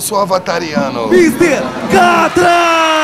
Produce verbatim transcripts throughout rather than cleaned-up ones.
sou avatariano. mister Catra!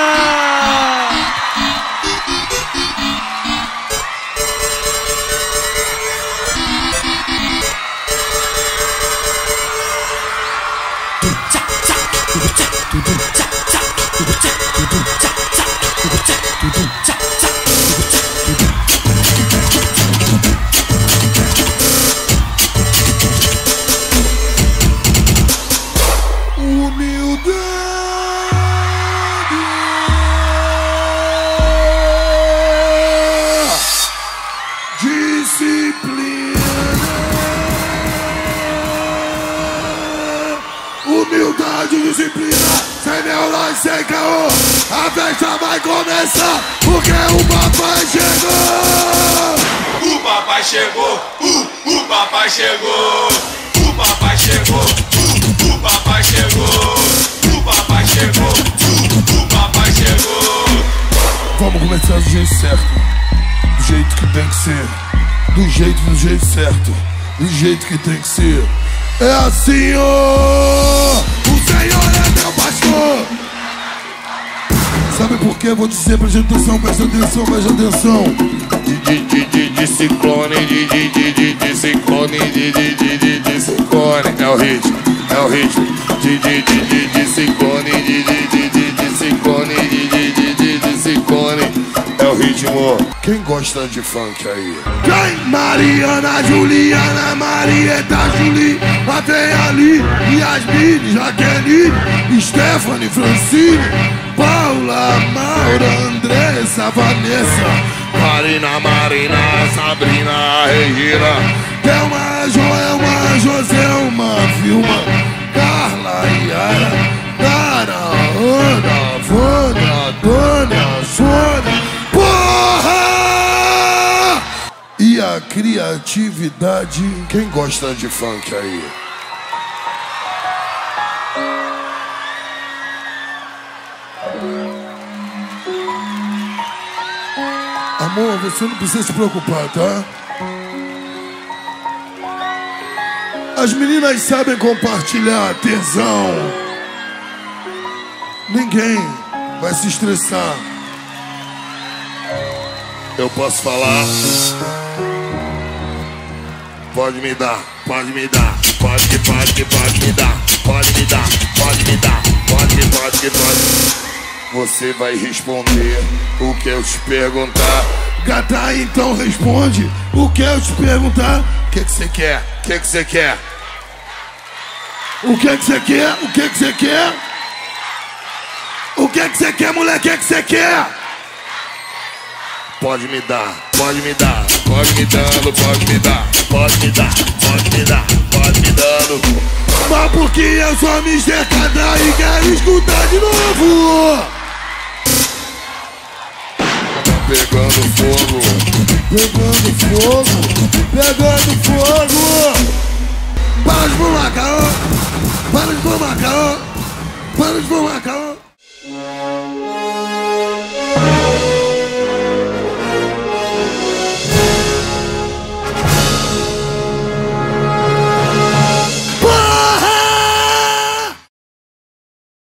Humildade, disciplina, sem neurose, sem caô. A festa vai começar, porque o papai chegou. O papai chegou, uh, o papai chegou. O papai chegou, uh, o papai chegou. O papai chegou, uh, o papai chegou. Vamos começar do jeito certo, do jeito que tem que ser. Do jeito, do jeito certo, do jeito que tem que ser. É assim, ó, o Senhor é meu pastor. Sabe por quê? Vou dizer, preste atenção, preste atenção, preste atenção. De, de, de, de ciclone, de, de, de, de, de ciclone, de, de, de, de, de ciclone. É o ritmo, é o ritmo. De, de, de, de, de ciclone, de, de, de, de, de ciclone, de, de, de, de, de ciclone. É o ritmo. Quem gosta de funk aí? Quem? Mariana, Juliana, Marieta, Julie, Matheia ali, Yasmine, Jaqueline, Stephanie, Francine, Paula, Maura, Andressa, Vanessa, Marina, Marina, Sabrina, Regina, Thelma, Joelma, Joselma, Vilma, Carla, Yara, Nara, Ana, Vânia, Tânia, Sônia. E a criatividade. Quem gosta de funk aí? Amor, você não precisa se preocupar, tá? As meninas sabem compartilhar tesão. Ninguém vai se estressar. eu posso falar. Pode me dar, pode me dar, pode que pode que pode me dar, pode me dar, pode me dar, pode que pode que pode. Você vai responder o que eu te perguntar. Gata, então responde o que eu te perguntar. O que que você quer? O que que você quer? O que que você quer? O que que você quer? O que que você quer, moleque? O que que você quer? Pode me dar, pode me dar, pode me dando, pode me dar, pode me dar, pode me dar, pode me dando. Mas porque eu sou mister Catra e quero escutar de novo. Tá pegando fogo, pegando fogo, pegando fogo. Para de fumar, caô. Para de fumar, caô. Para de fumar, caô.